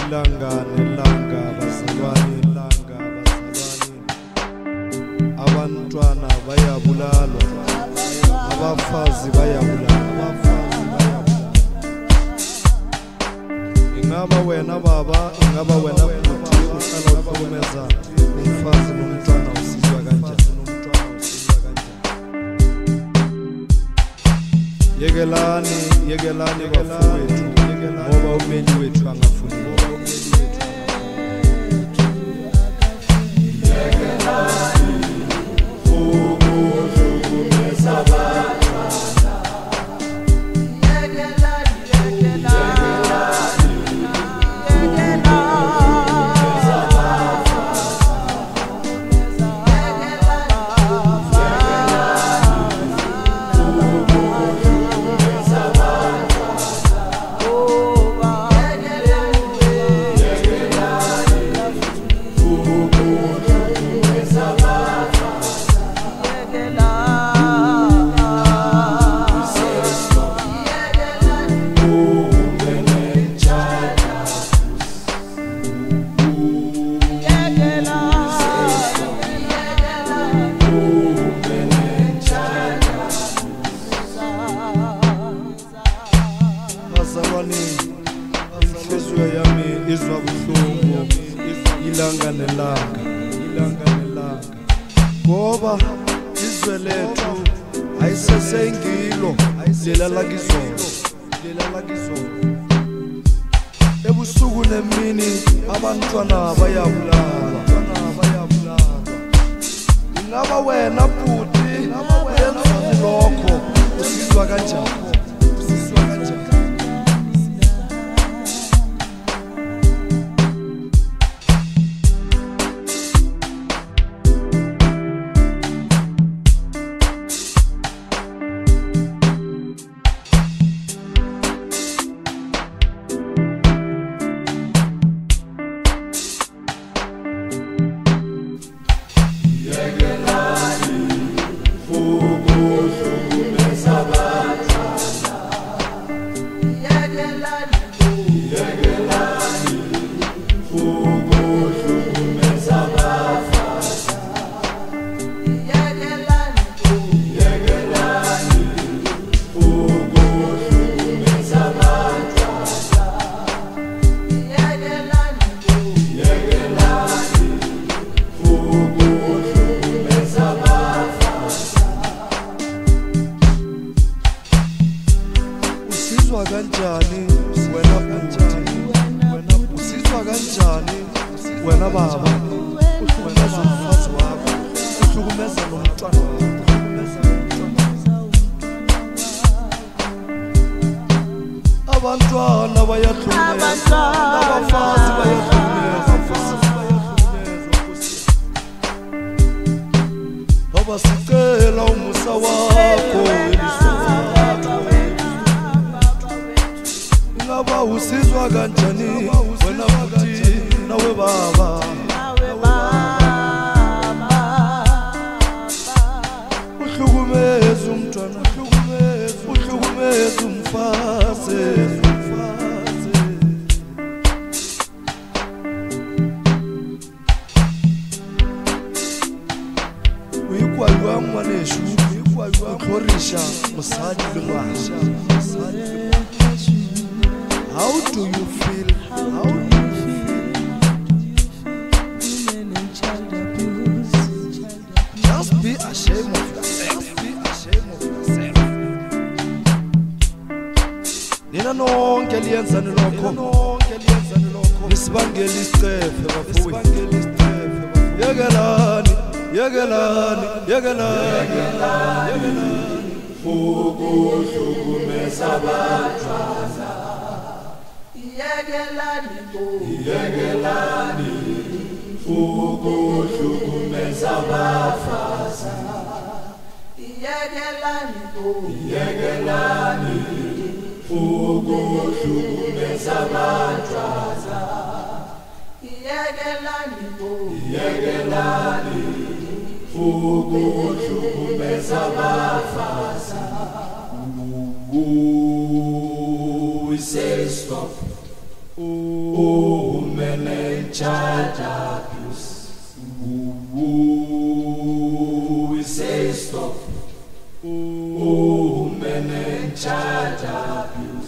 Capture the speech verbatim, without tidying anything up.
ilanga nelanga bazalwane ilanga bazalwane abantwana bayabulalwa abafazi bayabulalwa abafazi bayabulalwa ingaba wena baba ingaba wena bhuti uhlala uhlumeza umfazi nomntwana usizwa kanjani nomntwana usizwa kanjani yekelani yekelani bafowethu ngoba umeli wethu angafuni izwa buhlungu ilanga nelanga ilanga nelanga ngoba izwe lethu ayisesengilo lelala kizolo lelala kizolo ebusuku nemini abantwana bayabulawa bayabulawa ingaba wena bhuti yenzani lokho usizwa kanjani usizwa kanjani usizwa kanjani wena bhuti wena usizwa kanjani wena baba uhlukumeza umfazi wakho uhlukumeza nomntwana wakho abantwana bayahlukumeza abafazi bayahlukumeza baba sicela umusa wakho ingaba usizwa kanjani wena bhuti nawe baba uhlukumeza umntwana uhlukumeza umfazi uyikwalwa ngwaneshu uklorisha mosadi le ngwana. How do you feel? How do you feel? Women and child abuse. Just be ashamed of yourself. Be ashamed of yourself. Nina nonke liyenzani lokho. Nonke liyenzani lokho. Nisibangela isicefe bafowethu. Yekelani, yekelani, yekelani, yekelani. Ukuhlukumeza abantwana. Yekelani, yekelani, ukuhlukumeza abafazi. Yekelani, yekelani, ukuhlukumeza abantwana. Yekelani, yekelani, ukuhlukumeza abafazi. We say stop. Oh. charge of you. Ooh, we say stop. Oh, men in charge of you.